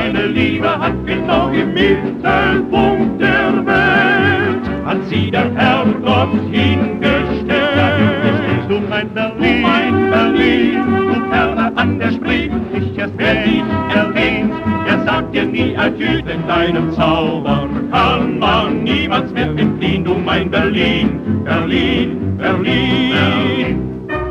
meine Liebe hat genau im Mittelpunkt der Welt, hat sie der Herrgott hingestellt. Du mein Du mein Berlin, du Perle an der Spree, ich erst wer dich erwähnt, er sagt dir nie Adieu, denn deinem Zauber kann man niemals mehr entfliehen. Du mein Berlin, Berlin, Berlin.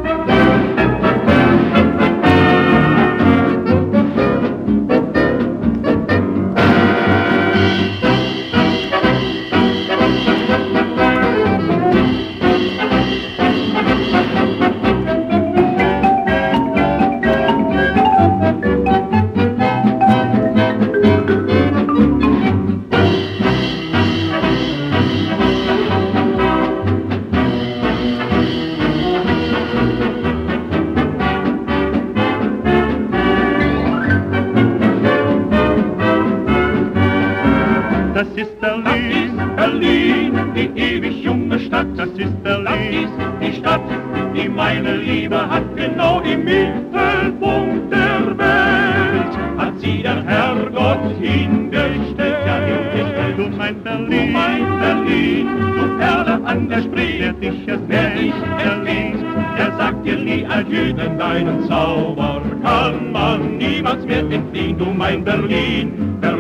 Das ist Berlin, Berlin, die ewig junge Stadt. das ist Berlin, Das ist die Stadt, die meine Liebe hat, genau im Mittelpunkt der Welt, hat sie der Herrgott hingestellt. Ja, hingestellt. du mein Du Berlin, mein Berlin, du Perle an der Spree, der dich erst wer dich erwähnt, der sagt dir nie Adieu, denn deinen Zauber kann man niemals mehr entfliehen. Du mein Berlin, Berlin.